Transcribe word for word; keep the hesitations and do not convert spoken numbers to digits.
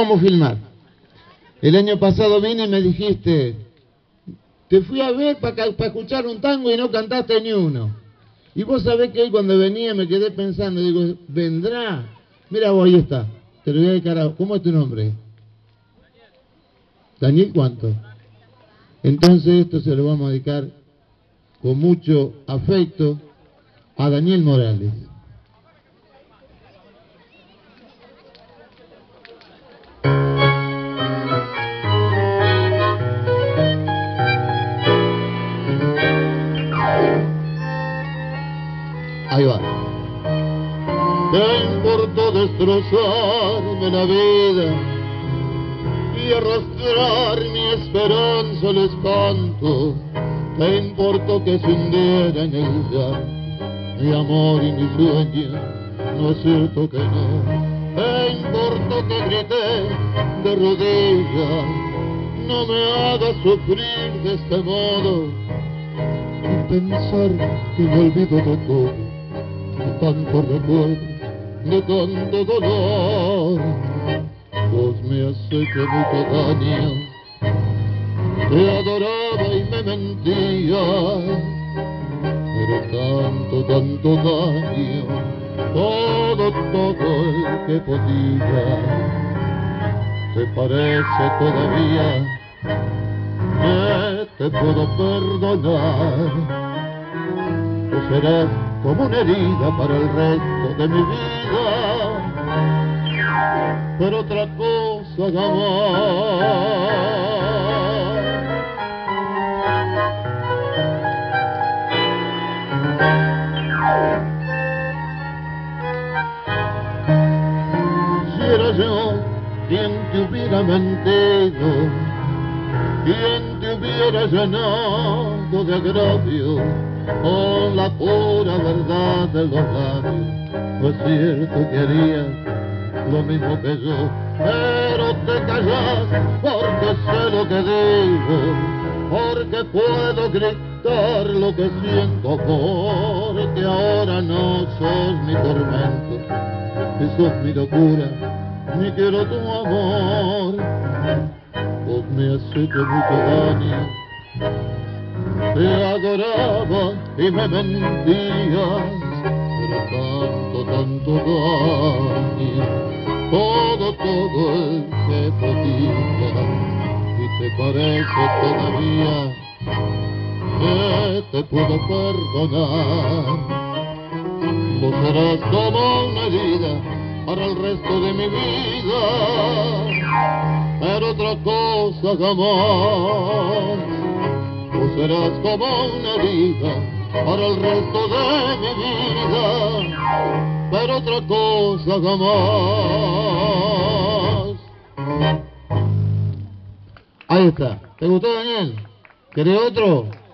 vamos a filmar. El año pasado vine y me dijiste, te fui a ver para escuchar un tango y no cantaste ni uno. Y vos sabés que hoy cuando venía me quedé pensando, digo, ¿vendrá? Mira vos, ahí está, te lo voy a dedicar a... ¿Cómo es tu nombre? Daniel, ¿cuánto? Entonces esto se lo vamos a dedicar con mucho afecto a Daniel Morales. Ahí va. ¿Qué importó destrozarme la vida y arrastrar mi esperanza al espanto? ¿Qué importó que se hundiera en el llanto mi amor y mi sueño? No es cierto que no. ¿Qué importó que grité de rodillas? No me hagas sufrir de este modo y pensar que me olvido de todo, de tanto recuerdo, de tanto dolor. Vos me has hecho mucho daño, te adoraba y me mentías, pero tanto, tanto daño, todo, todo el que podía. ¿Te parece todavía que te puedo perdonar? ¿O serás como una herida para el resto de mi vida? Pero otra cosa jamás. Si era yo quien te hubiera mentido, quien te hubiera llenado de agravio con la pura verdad de los labios, no es cierto que harías lo mismo que yo, pero te callas porque sé lo que digo, porque puedo gritar lo que siento, porque ahora no sos mi tormento, ni sos mi locura, ni quiero tu amor. Vos me has hecho mucho daño, te adoraba y me mentías, pero tanto, tanto daño, todo, todo el que podía. Y te parece todavía que te puedo perdonar. Vos serás como una herida para el resto de mi vida, pero otra cosa jamás. Vos serás como una herida para el resto de mi vida, pero otra cosa jamás. Ahí está. ¿Te gustó, Daniel? ¿Querés otro?